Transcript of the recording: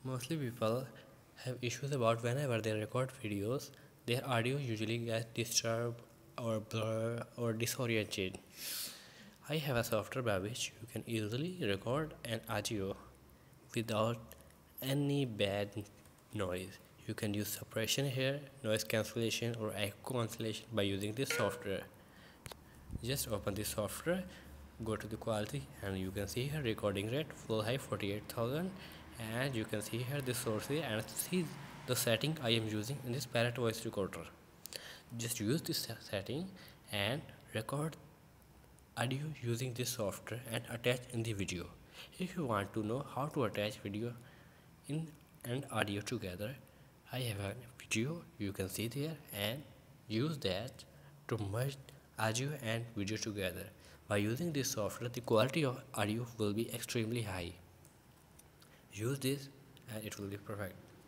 Mostly people have issues about whenever they record videos, their audio usually gets disturbed or blur or disoriented. I have a software by which you can easily record an audio without any bad noise. You can use suppression here, noise cancellation or echo cancellation by using this software. Just open this software, go to the quality, and you can see here recording rate full high 48,000, and you can see here the source here and see the setting I am using in this Parrot voice recorder. Just use this setting and record audio using this software and attach in the video. If you want to know how to attach video in and audio together, I have a video you can see there, and use that to merge audio and video together. By using this software, the quality of audio will be extremely high. Use this and it will be perfect.